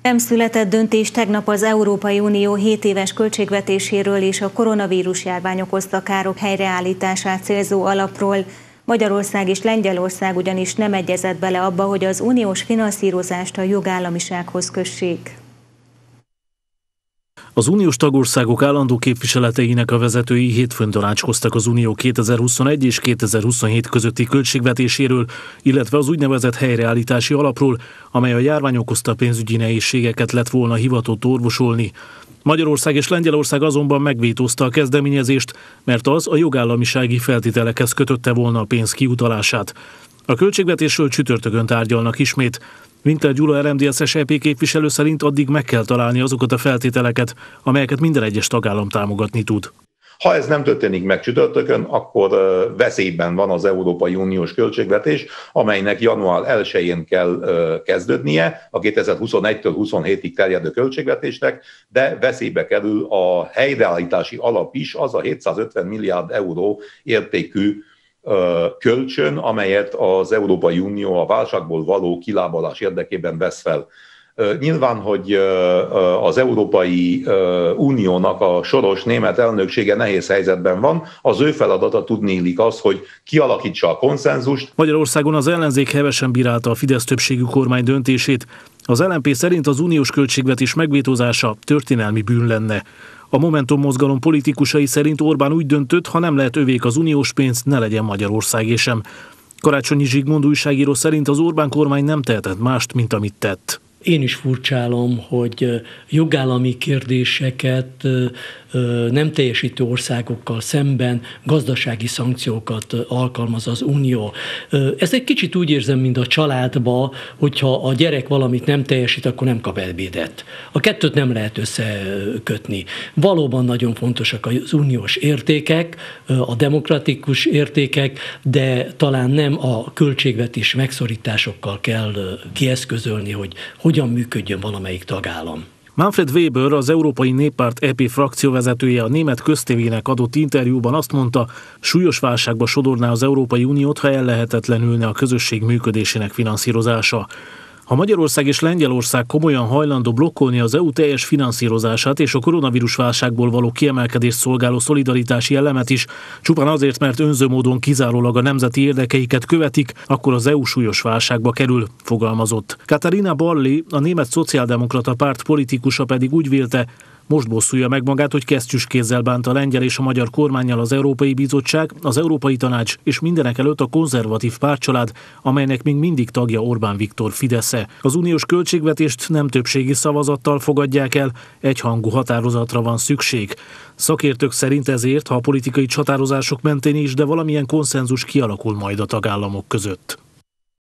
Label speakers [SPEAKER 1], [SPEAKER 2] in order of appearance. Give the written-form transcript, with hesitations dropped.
[SPEAKER 1] Nem született döntés tegnap az Európai Unió 7 éves költségvetéséről és a koronavírus járvány okozta károk helyreállítását célzó alapról. Magyarország és Lengyelország ugyanis nem egyezett bele abba, hogy az uniós finanszírozást a jogállamisághoz kössék.
[SPEAKER 2] Az uniós tagországok állandó képviseleteinek a vezetői hétfőn tanácskoztak az Unió 2021 és 2027 közötti költségvetéséről, illetve az úgynevezett helyreállítási alapról, amely a járvány okozta pénzügyi nehézségeket lett volna hivatott orvosolni. Magyarország és Lengyelország azonban megvétózta a kezdeményezést, mert az a jogállamisági feltételekhez kötötte volna a pénz kiutalását. A költségvetésről csütörtökön tárgyalnak ismét. Winter Gyula RMDSZ-es EP képviselő szerint addig meg kell találni azokat a feltételeket, amelyeket minden egyes tagállam támogatni tud.
[SPEAKER 3] Ha ez nem történik meg csütörtökön, akkor veszélyben van az Európai Uniós költségvetés, amelynek január 1-én kell kezdődnie, a 2021-től 27-ig terjedő költségvetésnek, de veszélybe kerül a helyreállítási alap is, az a 750 milliárd euró értékű kölcsön, amelyet az Európai Unió a válságból való kilábalás érdekében vesz fel. Nyilván, hogy az Európai Uniónak a soros német elnöksége nehéz helyzetben van, az ő feladata tudniillik az, hogy kialakítsa a konszenzust.
[SPEAKER 2] Magyarországon az ellenzék hevesen bírálta a Fidesz többségű kormány döntését. Az LMP szerint az uniós költségvetés megvétózása történelmi bűn lenne. A Momentum mozgalom politikusai szerint Orbán úgy döntött, ha nem lehet övék az uniós pénz, ne legyen Magyarországé sem. Karácsonyi Zsigmond újságíró szerint az Orbán kormány nem tehetett mást, mint amit tett.
[SPEAKER 4] Én is furcsálom, hogy jogállami kérdéseket nem teljesítő országokkal szemben gazdasági szankciókat alkalmaz az Unió. Ezt egy kicsit úgy érzem, mint a családba, hogyha a gyerek valamit nem teljesít, akkor nem kap ebédet. A kettőt nem lehet összekötni. Valóban nagyon fontosak az uniós értékek, a demokratikus értékek, de talán nem a költségvetés megszorításokkal kell kieszközölni, hogy hogyan működjön valamelyik tagállam.
[SPEAKER 2] Manfred Weber, az Európai Néppárt EP frakcióvezetője a német köztévének adott interjúban azt mondta, súlyos válságba sodorná az Európai Uniót, ha ellehetetlenülne a közösség működésének finanszírozása. Ha Magyarország és Lengyelország komolyan hajlandó blokkolni az EU teljes finanszírozását és a koronavírus válságból való kiemelkedést szolgáló szolidaritási elemet is, csupán azért, mert önző módon kizárólag a nemzeti érdekeiket követik, akkor az EU súlyos válságba kerül, fogalmazott. Katharina Barley, a német szociáldemokrata párt politikusa pedig úgy vélte, most bosszulja meg magát, hogy kesztyűskézzel bánt a lengyel és a magyar kormánnyal az Európai Bizottság, az Európai Tanács és mindenekelőtt a konzervatív pártcsalád, amelynek még mindig tagja Orbán Viktor Fidesze. Az uniós költségvetést nem többségi szavazattal fogadják el, egyhangú határozatra van szükség. Szakértők szerint ezért, ha a politikai csatározások mentén is, de valamilyen konszenzus kialakul majd a tagállamok között.